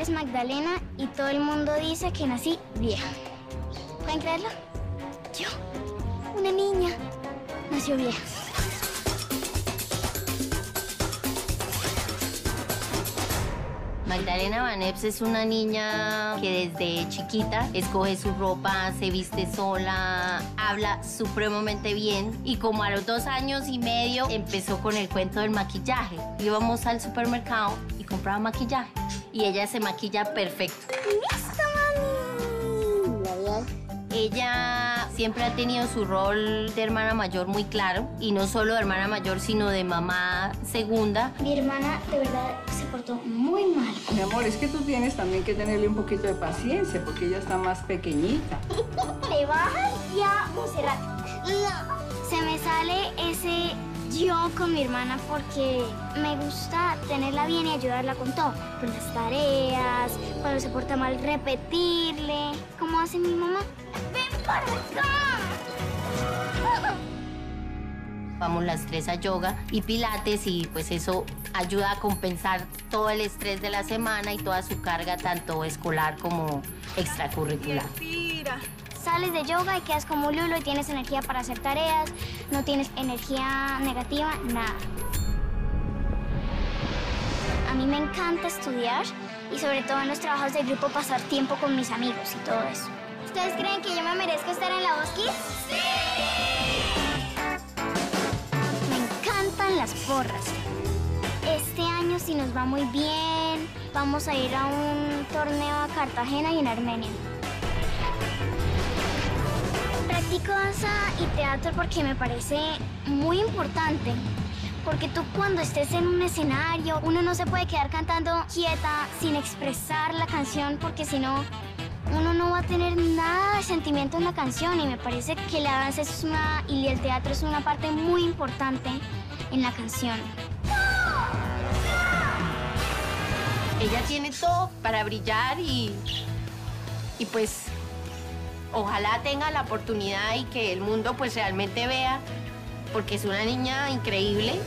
es Magdalena y todo el mundo dice que nací vieja. ¿Pueden creerlo? Yo, una niña, nació vieja. Magdalena Vaneps es una niña que desde chiquita escoge su ropa, se viste sola, habla supremamente bien y como a los 2 años y medio empezó con el cuento del maquillaje. Íbamos al supermercado y compraba maquillaje y ella se maquilla perfecto. ¡Listo, mami! Ella siempre ha tenido su rol de hermana mayor muy claro y no solo de hermana mayor sino de mamá segunda. Mi hermana de verdad se portó muy mal. Mi amor, es que tú tienes también que tenerle un poquito de paciencia porque ella está más pequeñita. ¿Le bajas ya, Monserrat? No. Se me sale ese yo con mi hermana porque me gusta tenerla bien y ayudarla con todo. Con las tareas, cuando se porta mal, repetirle. ¿Cómo hace mi mamá? ¡Ven para acá! Vamos las 3 a yoga y pilates y pues eso ayuda a compensar todo el estrés de la semana y toda su carga tanto escolar como extracurricular. Sales de yoga y quedas como Lulo y tienes energía para hacer tareas, no tienes energía negativa, nada. A mí me encanta estudiar y sobre todo en los trabajos de grupo pasar tiempo con mis amigos y todo eso. ¿Ustedes creen que yo me merezco estar en la Voz Kids? ¡Sí! Me encantan las porras. Este año, si nos va muy bien, vamos a ir a un torneo a Cartagena y en Armenia. Practico danza y teatro porque me parece muy importante. Porque tú cuando estés en un escenario, uno no se puede quedar cantando quieta sin expresar la canción porque si no, uno no va a tener nada de sentimiento en la canción y me parece que la danza y el teatro es una parte muy importante en la canción. Ella tiene todo para brillar y pues ojalá tenga la oportunidad y que el mundo pues realmente vea porque es una niña increíble.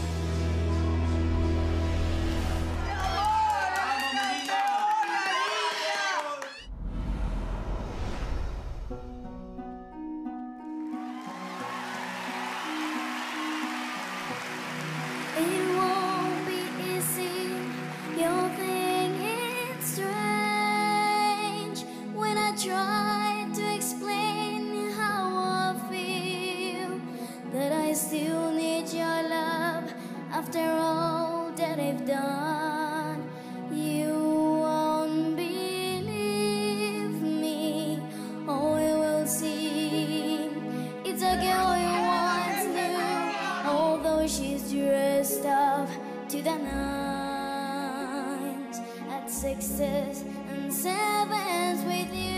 Still need your love after all that I've done. You won't believe me, oh you will see. It's a girl you once knew, although she's dressed up to the nines at 6s and 7s with you.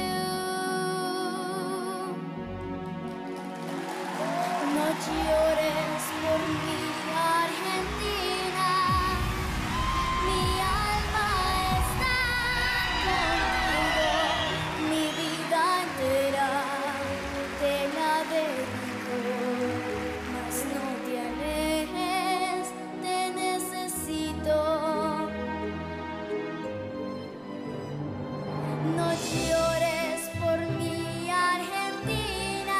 No llores por mi Argentina, mi alma está contigo, mi vida entera te la dedico, mas no te alejes, te necesito. No llores por mi Argentina.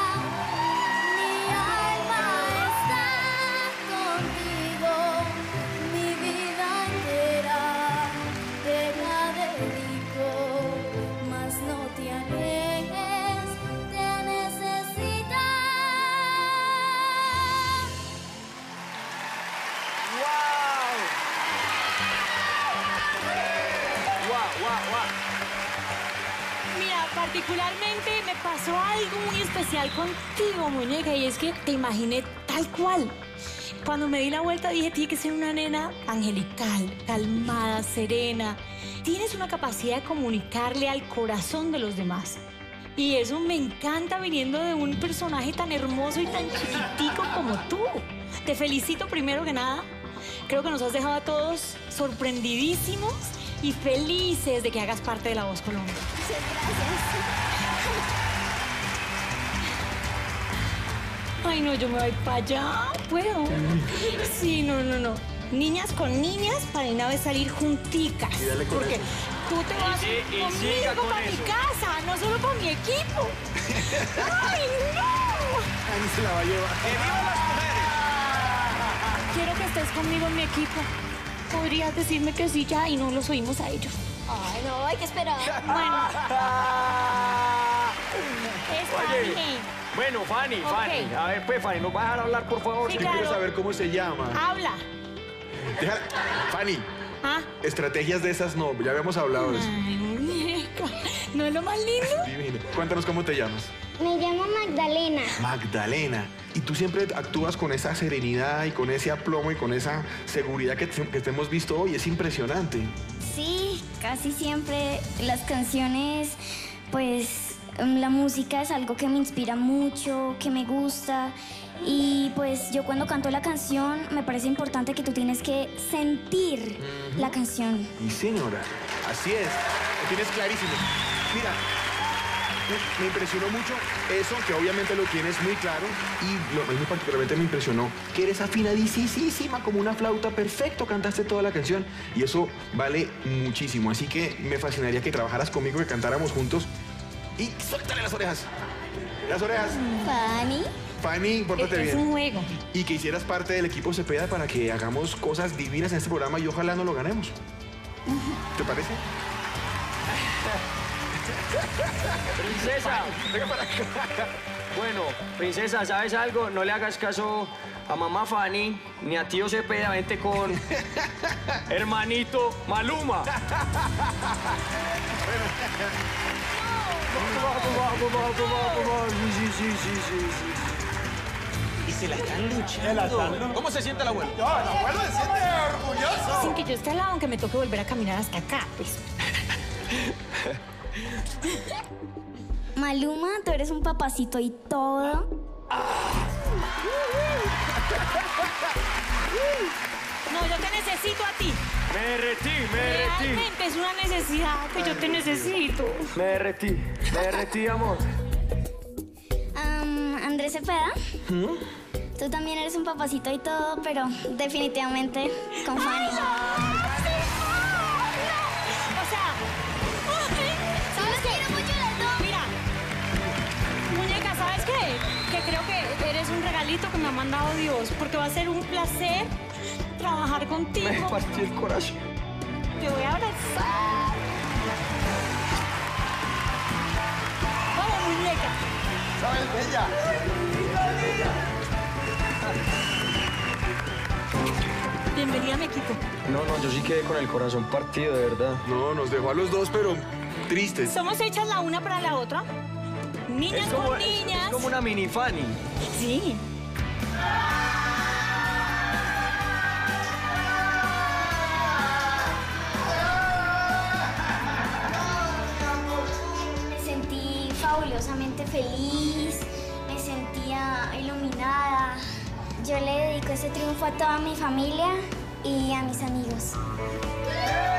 Mira, particularmente me pasó algo muy especial contigo, muñeca, y es que te imaginé tal cual. Cuando me di la vuelta dije, tiene que ser una nena angelical, calmada, serena. Tienes una capacidad de comunicarle al corazón de los demás. Y eso me encanta viniendo de un personaje tan hermoso y tan chiquitico como tú. Te felicito primero que nada. Creo que nos has dejado a todos sorprendidísimos y felices de que hagas parte de La Voz Colombia. Muchas gracias. Ay, no, yo me voy para allá. ¿Puedo? Sí, no. niñas con niñas para una vez salir junticas. Y dale con porque eso. tú te vas siga conmigo con para mi eso. casa, no solo para mi equipo. ¡Ay, no! Ani se la va a llevar. ¡Que vivan las mujeres! Quiero que estés conmigo en mi equipo. ¿Podrías decirme que sí ya y no los oímos a ellos? Ay, no, hay que esperar. Bueno, está Oye, bien. bueno, Fanny, Fanny. A ver, pues, Fanny, ¿nos vas a dejar hablar, por favor? Sí, Yo quiero claro. saber cómo se llama. Habla. Déjala. Fanny, ¿Ah? estrategias de esas no, ya habíamos hablado de eso. Ay, muñeca. ¿No es lo más lindo? Divina. Cuéntanos cómo te llamas. Me llamo Magdalena. Magdalena. Y tú siempre actúas con esa serenidad y con ese aplomo y con esa seguridad que te hemos visto hoy. Es impresionante. Sí, casi siempre las canciones, pues la música es algo que me inspira mucho, que me gusta. Y pues yo cuando canto la canción me parece importante que tú tienes que sentir la canción. Mi señora, así es. Lo tienes clarísimo. Mira, me impresionó mucho eso, que obviamente lo tienes muy claro. Y a mí particularmente me impresionó que eres afinadísima como una flauta. Perfecto, cantaste toda la canción. Y eso vale muchísimo. Así que me fascinaría que trabajaras conmigo, que cantáramos juntos. Y suéltale las orejas. Las orejas. Fanny. Fanny, pórtate Es bien. un juego. Y que hicieras parte del equipo Cepeda para que hagamos cosas divinas en este programa y ojalá no lo ganemos. ¿Te parece? Princesa. Venga para acá. Bueno, princesa, ¿sabes algo? No le hagas caso a mamá Fanny ni a tío Cepeda. Vente con hermanito Maluma. Vamos. Sí. Y se la están luchando. ¿Cómo se siente el abuelo? No, el abuelo se siente orgulloso. Sin que yo esté al lado, aunque me toque volver a caminar hasta acá, pues. Maluma, tú eres un papacito y todo. No, yo te necesito a ti. Me derretí. Realmente es una necesidad que yo te necesito. Me derretí, amor. Andrés Cepeda. Tú también eres un papacito y todo, pero definitivamente con Fanny. O sea, ¿sabes qué? quiero mucho las dos. Mira, muñeca, ¿sabes qué? Que creo que eres un regalito que me ha mandado Dios, porque va a ser un placer trabajar contigo. Me partí el corazón. Te voy a abrazar. Vamos, muñeca. ¿Sabes, bella? Bienvenida a mi equipo. No, yo sí quedé con el corazón partido, de verdad. No, nos dejó a los dos, pero tristes. Somos hechas la una para la otra. Niñas con niñas. Es como una mini Fanny. Sí. Me sentí fabulosamente feliz, me sentía iluminada. Yo le dedico ese triunfo a toda mi familia y a mis amigos.